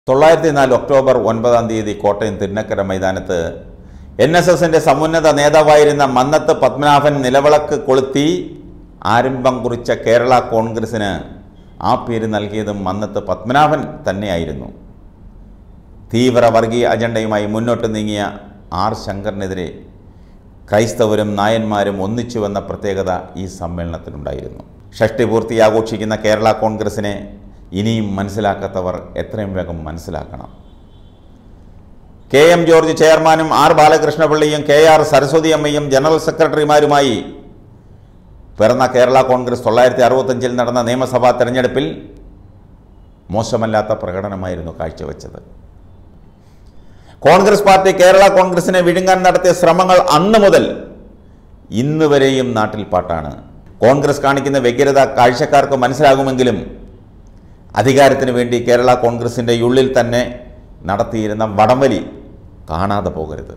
1904 October 9 Kottayam Thirunakkara മൈതാനത്ത് NSSന്റെ സമുന്നത നേതാവായിരുന്ന മന്നത്ത് പത്മനാഭൻ നിലവിളക്ക് കൊളുത്തി ആരംഭം കുറിച്ച കേരള കോൺഗ്രസിന് ആ പേര് നൽകിയതും മന്നത്ത് പത്മനാഭൻ തന്നെയായിരുന്നു. തീവ്ര വർഗീയ അജണ്ടയുമായി മുന്നോട്ട് നീങ്ങിയ ആർ ശങ്കറിനെതിരെ ക്രൈസ്തവരും നായന്മാരും ഒന്നിച്ചുവെന്ന പ്രത്യേകത ഈ സമ്മേളനത്തിനുണ്ടായിരുന്നു. ഷഷ്ടി പൂർത്തി ആഘോഷിക്കുന്ന കേരള കോൺഗ്രസിനെ ഇനിയും മനസ്സിലാക്കാത്തവർ എത്രയും വേഗം മനസ്സിലാക്കണം. KM ജോർജ് ചെയർമാനും R ബാലകൃഷ്ണപിള്ളയും KR സരസ്വതിയമ്മയും ജനറൽ സെക്രട്ടറിമാരുമായി പിറന്ന കേരള കോൺഗ്രസ് 1965 നടന്ന നിയമസഭാ തെരഞ്ഞെടുപ്പിൽ മോശമല്ലാത്ത പ്രകടനമായിരുന്നു കാഴ്ചവെച്ചത്. കോൺഗ്രസ് പാർട്ടി കേരള കോൺഗ്രസിനെ വിഴുങ്ങാൻ നടത്തിയ ശ്രമങ്ങൾ അന്ന് മുതൽ ഇന്ന് വരെയും നാട്ടിൽ പാട്ടാണ്. കോൺഗ്രസ് കാണിക്കുന്ന വ്യഗ്രത കാഴ്ചക്കാർക്ക് മനസ്സിലാകുമെങ്കിലും അധികാരത്തിന് വേണ്ടി കേരള കോൺഗ്രസിൻ്റെ ഉള്ളിൽ തന്നെ നടത്തിയിരുന്ന വടംവലി കാണാതെ പോകരുത്.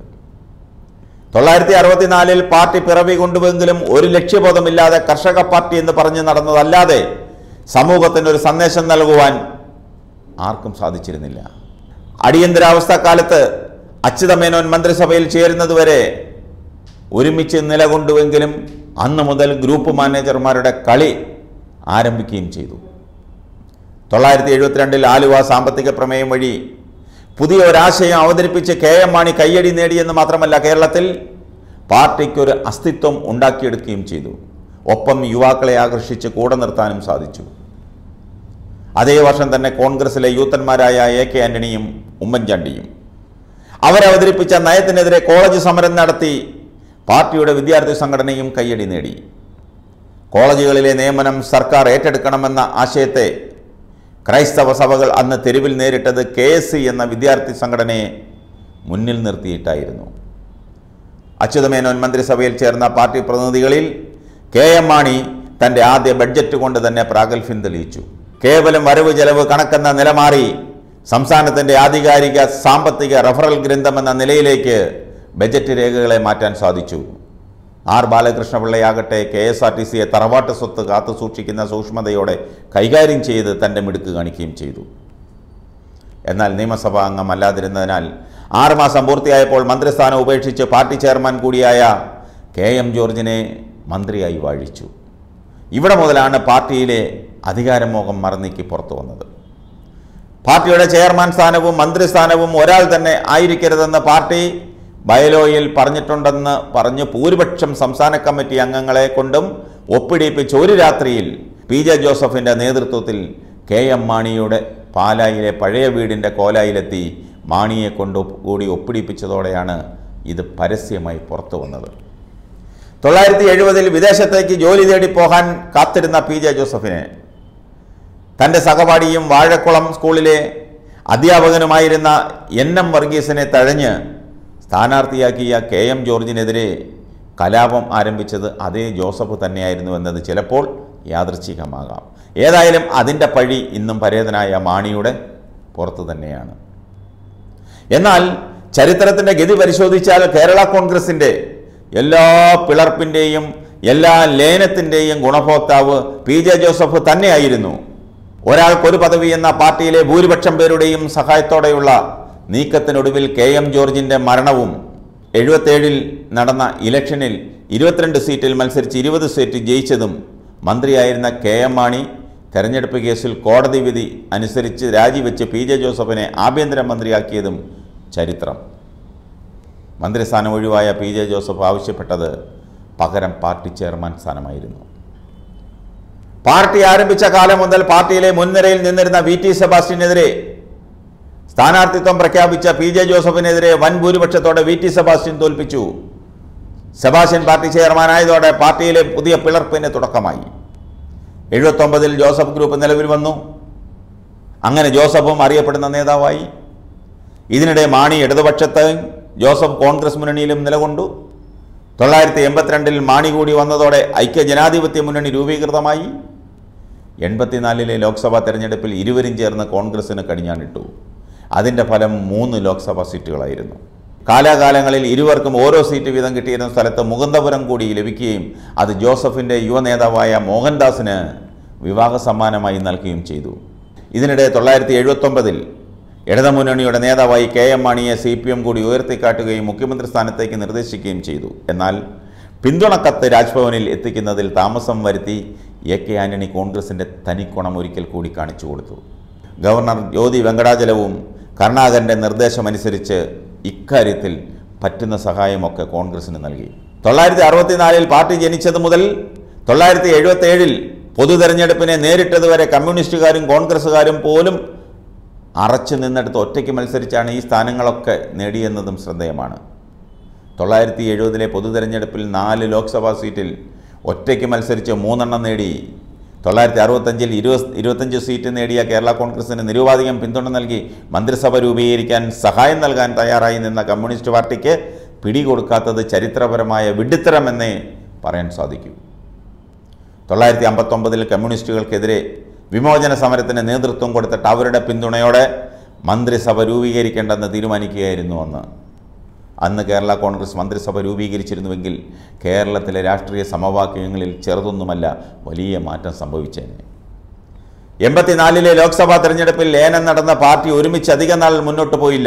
1964 പാർട്ടി പിറവി കൊണ്ടുവെങ്കിലും ഒരു ലക്ഷ്യബോധമില്ലാതെ കർഷക പാർട്ടി എന്ന് പറഞ്ഞ് നടന്നതല്ലാതെ സമൂഹത്തിന് ഒരു സന്ദേശം നൽകുവാൻ ആർക്കും സാധിച്ചിരുന്നില്ല. അടിയന്തരാവസ്ഥ കാലത്ത് അച്യുതമേനോൻ മന്ത്രിസഭയിൽ ചേരുന്നതുവരെ ഒരുമിച്ച് നിലകൊണ്ടുവെങ്കിലും അന്ന് മുതൽ ഗ്രൂപ്പ് മാനേജർമാരുടെ കളി ആരംഭിക്കുകയും ചെയ്തു. 1972 ആലുവ സാമ്പത്തിക പ്രമേയം വഴി പുതിയ ഒരാശയം അവതരിപ്പിച്ച് KM മാണി കയ്യടി നേടിയെന്ന് മാത്രമല്ല, കേരളത്തിൽ പാർട്ടിക്കൊരു അസ്തിത്വം ഉണ്ടാക്കിയെടുക്കുകയും ചെയ്തു. ഒപ്പം യുവാക്കളെ ആകർഷിച്ച് കൂടെ നിർത്താനും സാധിച്ചു. അതേ വർഷം തന്നെ കോൺഗ്രസിലെ യൂത്തന്മാരായ AK ആന്റണിയും ഉമ്മൻചാണ്ടിയും അവരവതരിപ്പിച്ച നയത്തിനെതിരെ കോളേജ് സമരം നടത്തി പാർട്ടിയുടെ വിദ്യാർത്ഥി സംഘടനയും കയ്യടി നേടി. കോളേജുകളിലെ നിയമനം സർക്കാർ ഏറ്റെടുക്കണമെന്ന ആശയത്തെ ക്രൈസ്തവ സഭകൾ അന്ന് തെരുവിൽ നേരിട്ടത് KSC എന്ന വിദ്യാർത്ഥി സംഘടനയെ മുന്നിൽ നിർത്തിയിട്ടായിരുന്നു. അച്യുതമേനോൻ മന്ത്രിസഭയിൽ ചേർന്ന പാർട്ടി പ്രതിനിധികളിൽ KM മാണി തൻ്റെ ആദ്യ ബഡ്ജറ്റ് കൊണ്ട് തന്നെ പ്രാഗൽഭ്യം തെളിയിച്ചു. കേവലം വരവ് ചെലവ് കണക്കെന്ന നിലമാറി സംസ്ഥാനത്തിൻ്റെ ആധികാരിക സാമ്പത്തിക റഫറൽ ഗ്രന്ഥമെന്ന നിലയിലേക്ക് ബജറ്റ് രേഖകളെ മാറ്റാൻ സാധിച്ചു. R ബാലകൃഷ്ണപിള്ളയാകട്ടെ KSRTCയെ തറവാട്ട് സ്വത്ത് കാത്തു സൂക്ഷിക്കുന്ന സൂക്ഷ്മതയോടെ കൈകാര്യം ചെയ്ത് തൻ്റെ മിടുക്ക് കാണിക്കുകയും ചെയ്തു. എന്നാൽ നിയമസഭാ അംഗമല്ലാതിരുന്നതിനാൽ 6 മാസം പൂർത്തിയായപ്പോൾ മന്ത്രിസ്ഥാനം ഉപേക്ഷിച്ച് പാർട്ടി ചെയർമാൻ കൂടിയായ KM ജോർജിനെ മന്ത്രിയായി വാഴിച്ചു. ഇവിടെ മുതലാണ് പാർട്ടിയിലെ അധികാരമോഹം മറന്നീക്കി പുറത്തു വന്നത്. പാർട്ടിയുടെ ചെയർമാൻ സ്ഥാനവും മന്ത്രിസ്ഥാനവും ഒരാൾ തന്നെ ആയിരിക്കരുതെന്ന് പാർട്ടി ബയലോയിൽ പറഞ്ഞിട്ടുണ്ടെന്ന് പറഞ്ഞ് ഭൂരിപക്ഷം സംസ്ഥാന കമ്മിറ്റി അംഗങ്ങളെ കൊണ്ടും ഒപ്പിടിപ്പിച്ച് ഒരു രാത്രിയിൽ PJ ജോസഫിൻ്റെ നേതൃത്വത്തിൽ KM മാണിയുടെ പാലായിലെ പഴയ വീടിൻ്റെ കോലായിലെത്തി മാണിയെ കൊണ്ടുകൂടി ഒപ്പിടിപ്പിച്ചതോടെയാണ് ഇത് പരസ്യമായി പുറത്തു വന്നത്. 1970 വിദേശത്തേക്ക് ജോലി തേടി പോകാൻ കാത്തിരുന്ന PJ ജോസഫിനെ തൻ്റെ സഹപാഠിയും വാഴക്കുളം സ്കൂളിലെ അധ്യാപകനുമായിരുന്ന NM വർഗീസിനെ തഴഞ്ഞ് സ്ഥാനാർത്ഥിയാക്കിയ KM ജോർജിനെതിരെ കലാപം ആരംഭിച്ചത് അതേ ജോസഫ് തന്നെയായിരുന്നു എന്നത് ചിലപ്പോൾ യാദൃച്ഛികമാകാം. ഏതായാലും അതിൻ്റെ പഴി ഇന്നും പരേതനായ മാണിയുടെ പുറത്തു തന്നെയാണ്. എന്നാൽ ചരിത്രത്തിൻ്റെ ഗതി പരിശോധിച്ചാൽ കേരള കോൺഗ്രസിൻ്റെ എല്ലാ പിളർപ്പിൻ്റെയും എല്ലാ ലയനത്തിൻ്റെയും ഗുണഭോക്താവ് PJ ജോസഫ് തന്നെയായിരുന്നു. ഒരാൾക്കൊരു പദവി എന്ന പാർട്ടിയിലെ ഭൂരിപക്ഷം പേരുടെയും സഹായത്തോടെയുള്ള നീക്കത്തിനൊടുവിൽ KM ജോർജിൻ്റെ മരണവും 77 നടന്ന ഇലക്ഷനിൽ 22 സീറ്റിൽ മത്സരിച്ച് 20 സീറ്റ് ജയിച്ചതും മന്ത്രിയായിരുന്ന KM മാണി തെരഞ്ഞെടുപ്പ് കേസിൽ കോടതി വിധി അനുസരിച്ച് രാജിവെച്ച് PJ ജോസഫിനെ ആഭ്യന്തരമന്ത്രിയാക്കിയതും ചരിത്രം. മന്ത്രിസ്ഥാനം ഒഴിവായ PJ ജോസഫ് ആവശ്യപ്പെട്ടത് പകരം പാർട്ടി ചെയർമാൻ സ്ഥാനമായിരുന്നു. പാർട്ടി ആരംഭിച്ച കാലം മുതൽ പാർട്ടിയിലെ മുൻനിരയിൽ നിന്നിരുന്ന VT സെബാസ്റ്റ്യനെതിരെ സ്ഥാനാർത്ഥിത്വം പ്രഖ്യാപിച്ച PJ ജോസഫിനെതിരെ വൻ ഭൂരിപക്ഷത്തോടെ VT സെബാസ്റ്റ്യൻ തോൽപ്പിച്ചു. സെബാസ്റ്റ്യൻ പാർട്ടി ചെയർമാനായതോടെ പാർട്ടിയിലെ പുതിയ പിളർപ്പിന് തുടക്കമായി. 79 ജോസഫ് ഗ്രൂപ്പ് നിലവിൽ വന്നു. അങ്ങനെ ജോസഫും അറിയപ്പെടുന്ന നേതാവായി. ഇതിനിടെ മാണി ഇടതുപക്ഷത്ത്, ജോസഫ് കോൺഗ്രസ് മുന്നണിയിലും നിലകൊണ്ടു. 1982 മാണി കൂടി വന്നതോടെ ഐക്യ ജനാധിപത്യ മുന്നണി രൂപീകൃതമായി. 84 ലോക്സഭാ തെരഞ്ഞെടുപ്പിൽ ഇരുവരും ചേർന്ന് കോൺഗ്രസിന് കടിഞ്ഞാണിട്ടു. അതിൻ്റെ ഫലം 3 ലോക്സഭാ സീറ്റുകളായിരുന്നു. കാലാകാലങ്ങളിൽ ഇരുവർക്കും ഓരോ സീറ്റ് വീതം കിട്ടിയിരുന്ന സ്ഥലത്ത് മുകുന്ദപുരം കൂടി ലഭിക്കുകയും അത് ജോസഫിൻ്റെ യുവ നേതാവായ മോഹൻദാസിന് വിവാഹ സമ്മാനമായി നൽകുകയും ചെയ്തു. ഇതിനിടെ 1979 ഇടതുമുന്നണിയുടെ നേതാവായി KM മാണിയെ CPM കൂടി ഉയർത്തിക്കാട്ടുകയും മുഖ്യമന്ത്രി സ്ഥാനത്തേക്ക് നിർദ്ദേശിക്കുകയും ചെയ്തു. എന്നാൽ പിന്തുണക്കത്ത് രാജ്ഭവനിൽ എത്തിക്കുന്നതിൽ താമസം വരുത്തി AK ആന്റണി കോൺഗ്രസിൻ്റെ തനിക്കുണം ഒരിക്കൽ കൂടി കാണിച്ചു കൊടുത്തു. ഗവർണർ ജ്യോതി വെങ്കടാചലവും കരുണാകരൻ്റെ നിർദ്ദേശമനുസരിച്ച് ഇക്കാര്യത്തിൽ പറ്റുന്ന സഹായമൊക്കെ കോൺഗ്രസിന് നൽകി. 1964 പാർട്ടി ജനിച്ചത് മുതൽ 1977 പൊതു തെരഞ്ഞെടുപ്പിനെ നേരിട്ടതുവരെ കമ്മ്യൂണിസ്റ്റുകാരും കോൺഗ്രസ്സുകാരും പോലും അറച്ചു നിന്നെടുത്ത് ഒറ്റയ്ക്ക് മത്സരിച്ചാണ് ഈ സ്ഥാനങ്ങളൊക്കെ നേടിയെന്നതും ശ്രദ്ധേയമാണ്. 1970 പൊതു തെരഞ്ഞെടുപ്പിൽ 4 ലോക്സഭാ സീറ്റിൽ ഒറ്റയ്ക്ക് മത്സരിച്ച് 3 നേടി. 1965 25 സീറ്റ് നേടിയ കേരള കോൺഗ്രസിന് നിരുപാധികം പിന്തുണ നൽകി മന്ത്രിസഭ രൂപീകരിക്കാൻ സഹായം നൽകാൻ തയ്യാറായി നിന്ന കമ്മ്യൂണിസ്റ്റ് പാർട്ടിക്ക് പിടികൊടുക്കാത്തത് ചരിത്രപരമായ വിഡ്ഢിത്തരമെന്നേ പറയാൻ സാധിക്കൂ. 1959 കമ്മ്യൂണിസ്റ്റുകൾക്കെതിരെ വിമോചന സമരത്തിന് നേതൃത്വം കൊടുത്തിട്ട് അവരുടെ പിന്തുണയോടെ മന്ത്രിസഭ രൂപീകരിക്കേണ്ടെന്ന് തീരുമാനിക്കുകയായിരുന്നു അന്ന് കേരള കോൺഗ്രസ് മന്ത്രിസഭ രൂപീകരിച്ചിരുന്നുവെങ്കിൽ കേരളത്തിലെ രാഷ്ട്രീയ സമവാക്യങ്ങളിൽ ചെറുതൊന്നുമല്ല വലിയ മാറ്റം സംഭവിച്ചേനെ. 84 ലോക്സഭാ തെരഞ്ഞെടുപ്പിൽ ലയനം നടന്ന പാർട്ടി ഒരുമിച്ച് അധിക നാൾ മുന്നോട്ട് പോയില്ല.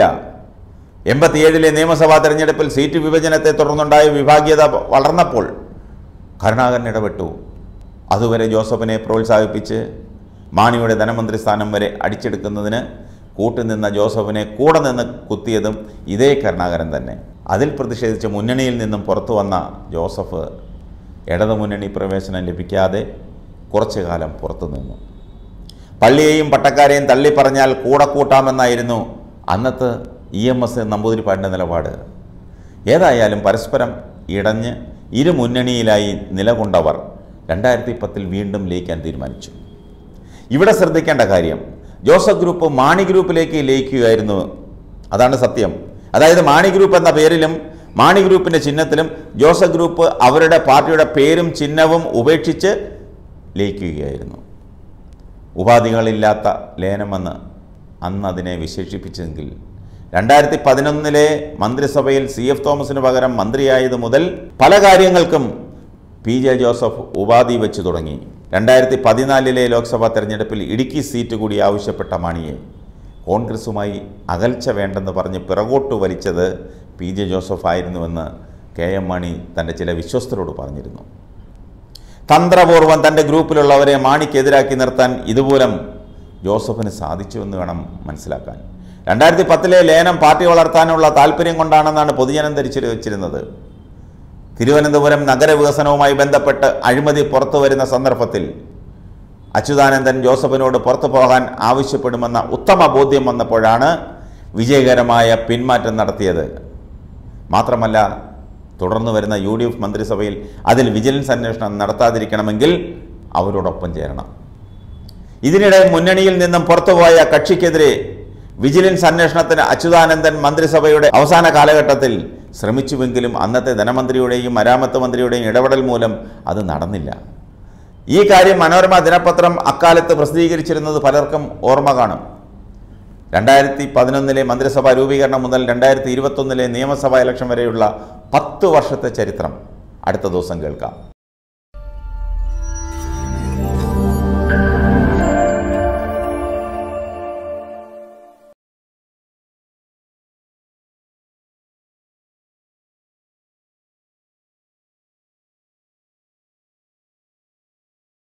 87 നിയമസഭാ തെരഞ്ഞെടുപ്പിൽ സീറ്റ് വിഭജനത്തെ തുടർന്നുണ്ടായ വിഭാഗീയത വളർന്നപ്പോൾ കരുണാകരൻ ഇടപെട്ടു. അതുവരെ ജോസഫിനെ പ്രോത്സാഹിപ്പിച്ച് മാണിയുടെ ധനമന്ത്രി സ്ഥാനം വരെ അടിച്ചെടുക്കുന്നതിന് കൂട്ടുനിന്ന ജോസഫിനെ കൂടെ നിന്ന് കുത്തിയതും ഇതേ കരുണാകരൻ തന്നെ. അതിൽ പ്രതിഷേധിച്ച് മുന്നണിയിൽ നിന്നും പുറത്തു വന്ന ജോസഫ് ഇടതുമുന്നണി പ്രവേശനം ലഭിക്കാതെ കുറച്ചു കാലം പുറത്തു നിന്നു. പള്ളിയെയും പട്ടക്കാരെയും തള്ളിപ്പറഞ്ഞാൽ കൂടെ കൂട്ടാമെന്നായിരുന്നു അന്നത്തെ EMS നമ്പൂതിരിപ്പാടിൻ്റെ നിലപാട്. ഏതായാലും പരസ്പരം ഇടഞ്ഞ് ഇരു മുന്നണിയിലായി നിലകൊണ്ടവർ 2010 വീണ്ടും ലയിക്കാൻ തീരുമാനിച്ചു. ഇവിടെ ശ്രദ്ധിക്കേണ്ട കാര്യം ജോസഫ് ഗ്രൂപ്പ് മാണി ഗ്രൂപ്പിലേക്ക് ലയിക്കുകയായിരുന്നു. അതാണ് സത്യം. അതായത് മാണി ഗ്രൂപ്പ് എന്ന പേരിലും മാണി ഗ്രൂപ്പിൻ്റെ ചിഹ്നത്തിലും ജോസഫ് ഗ്രൂപ്പ് അവരുടെ പാർട്ടിയുടെ പേരും ചിഹ്നവും ഉപേക്ഷിച്ച് ലയിക്കുകയായിരുന്നു. ഉപാധികളില്ലാത്ത ലയനമെന്ന് അന്ന് അതിനെ വിശേഷിപ്പിച്ചെങ്കിൽ 2011 മന്ത്രിസഭയിൽ CF തോമസിന് പകരം മന്ത്രിയായത് മുതൽ പല കാര്യങ്ങൾക്കും PJ ജോസഫ് ഉപാധി വെച്ച് തുടങ്ങി. 2014 ലോക്സഭാ തെരഞ്ഞെടുപ്പിൽ ഇടുക്കി സീറ്റ് കൂടി ആവശ്യപ്പെട്ട മാണിയെ കോൺഗ്രസുമായി അകൽച്ച വേണ്ടെന്ന് പറഞ്ഞ് പിറകോട്ട് വലിച്ചത് PJ ജോസഫ് ആയിരുന്നുവെന്ന് KM മാണി തൻ്റെ ചില വിശ്വസ്തരോട് പറഞ്ഞിരുന്നു. തന്ത്രപൂർവ്വം തൻ്റെ ഗ്രൂപ്പിലുള്ളവരെ മാണിക്കെതിരാക്കി നിർത്താൻ ഇതുമൂലം ജോസഫിന് സാധിച്ചുവെന്ന് വേണം മനസ്സിലാക്കാൻ. 2010 ലയനം പാർട്ടി വളർത്താനുള്ള താല്പര്യം കൊണ്ടാണെന്നാണ് പൊതുജനം ധരിച്ചു വെച്ചിരുന്നത്. തിരുവനന്തപുരം നഗരവികസനവുമായി ബന്ധപ്പെട്ട് അഴിമതി പുറത്തു വരുന്ന സന്ദർഭത്തിൽ അച്യുതാനന്ദൻ ജോസഫിനോട് പുറത്തു പോകാൻ ആവശ്യപ്പെടുമെന്ന ഉത്തമ ബോധ്യം വന്നപ്പോഴാണ് വിജയകരമായ പിന്മാറ്റം നടത്തിയത്. മാത്രമല്ല തുടർന്നു വരുന്ന UDF മന്ത്രിസഭയിൽ അതിൽ വിജിലൻസ് അന്വേഷണം നടത്താതിരിക്കണമെങ്കിൽ അവരോടൊപ്പം ചേരണം. ഇതിനിടെ മുന്നണിയിൽ നിന്നും പുറത്തുപോയ കക്ഷിക്കെതിരെ വിജിലൻസ് അന്വേഷണത്തിന് അച്യുതാനന്ദൻ മന്ത്രിസഭയുടെ അവസാന കാലഘട്ടത്തിൽ ശ്രമിച്ചുവെങ്കിലും അന്നത്തെ ധനമന്ത്രിയുടെയും മരാമത്ത് മന്ത്രിയുടെയും ഇടപെടൽ മൂലം അത് നടന്നില്ല. ഈ കാര്യം മനോരമ ദിനപത്രം അക്കാലത്ത് പ്രസിദ്ധീകരിച്ചിരുന്നത് പലർക്കും ഓർമ്മ കാണും. 2011 മന്ത്രിസഭാ രൂപീകരണം മുതൽ 2021 നിയമസഭാ ഇലക്ഷൻ വരെയുള്ള 10 വർഷത്തെ ചരിത്രം അടുത്ത ദിവസം കേൾക്കാം.